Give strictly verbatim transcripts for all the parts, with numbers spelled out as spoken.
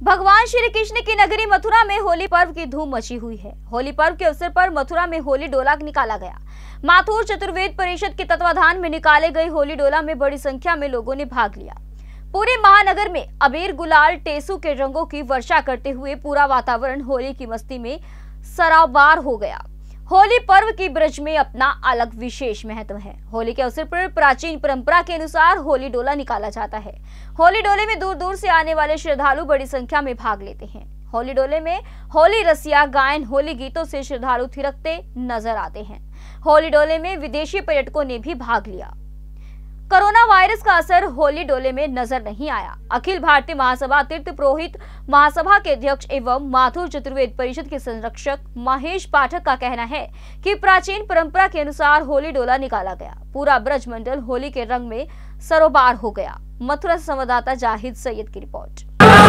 भगवान श्री कृष्ण की नगरी मथुरा में होली पर्व की धूम मची हुई है। होली पर्व के अवसर पर मथुरा में होली डोला निकाला गया। माथुर चतुर्वेद परिषद के तत्वाधान में निकाले गए होली डोला में बड़ी संख्या में लोगों ने भाग लिया। पूरे महानगर में अबीर, गुलाल, टेसू के रंगों की वर्षा करते हुए पूरा वातावरण होली की मस्ती में सराबार हो गया। होली पर्व की ब्रज में अपना अलग विशेष महत्व है। होली के अवसर पर प्राचीन परंपरा के अनुसार होली डोला निकाला जाता है। होली डोले में दूर दूर से आने वाले श्रद्धालु बड़ी संख्या में भाग लेते हैं। होली डोले में होली रसिया, गायन, होली गीतों से श्रद्धालु थिरकते नजर आते हैं। होली डोले में विदेशी पर्यटकों ने भी भाग लिया। कोरोना वायरस का असर होली डोले में नजर नहीं आया। अखिल भारतीय महासभा तीर्थ पुरोहित महासभा के अध्यक्ष एवं माथुर चतुर्वेद परिषद के संरक्षक महेश पाठक का कहना है कि प्राचीन परंपरा के अनुसार होली डोला निकाला गया। पूरा ब्रज मंडल होली के रंग में सरोबार हो गया। मथुरा से संवाददाता जाहिद सैयद की report.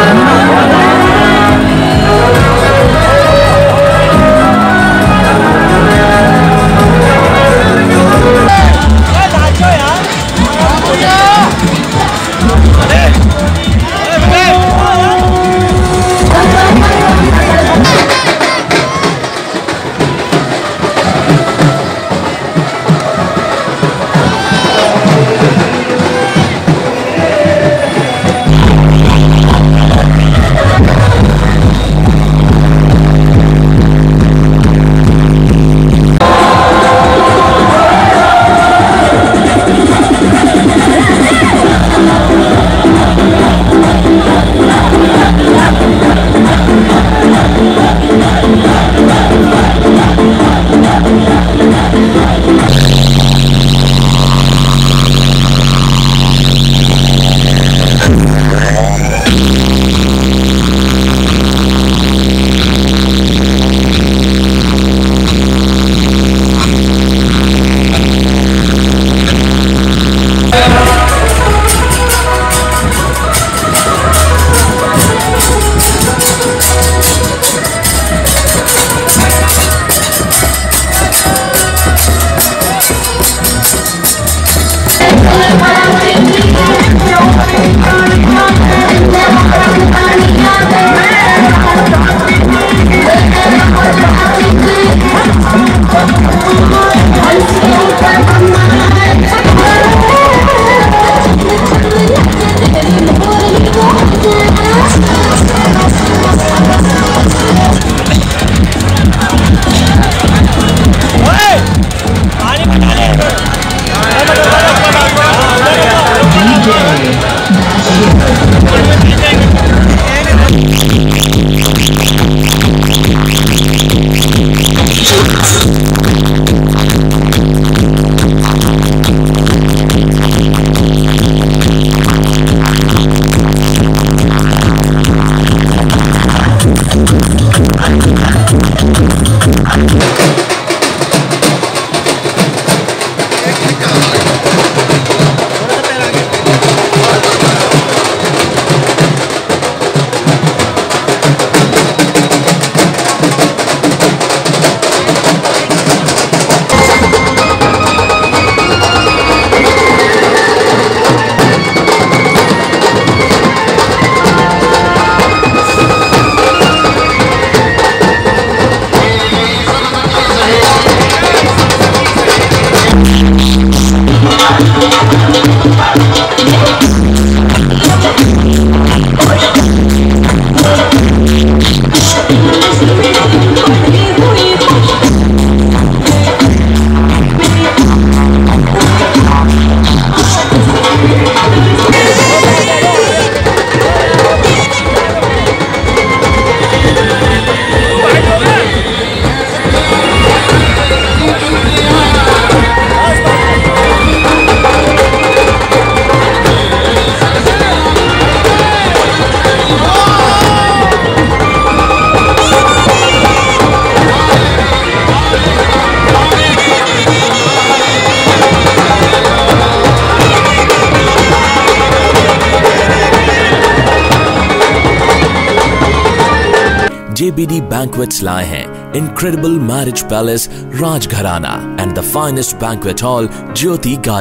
J B D Banquets लाए हैं Incredible Marriage Palace, Rajgharana and the finest banquet hall, Jyoti Garden.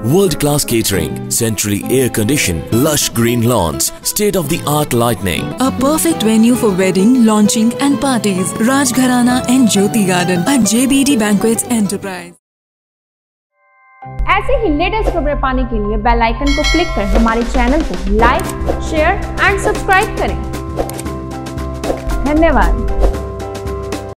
World-class catering, centrally air-conditioned, lush green lawns, state-of-the-art lighting. A perfect venue for wedding, launching and parties. Rajgharana and Jyoti Garden at J B D Banquets Enterprise. ऐसे ही latest खबरें पाने के लिए bell icon को click कर हमारे channel को like, share and subscribe करें। धन्यवाद।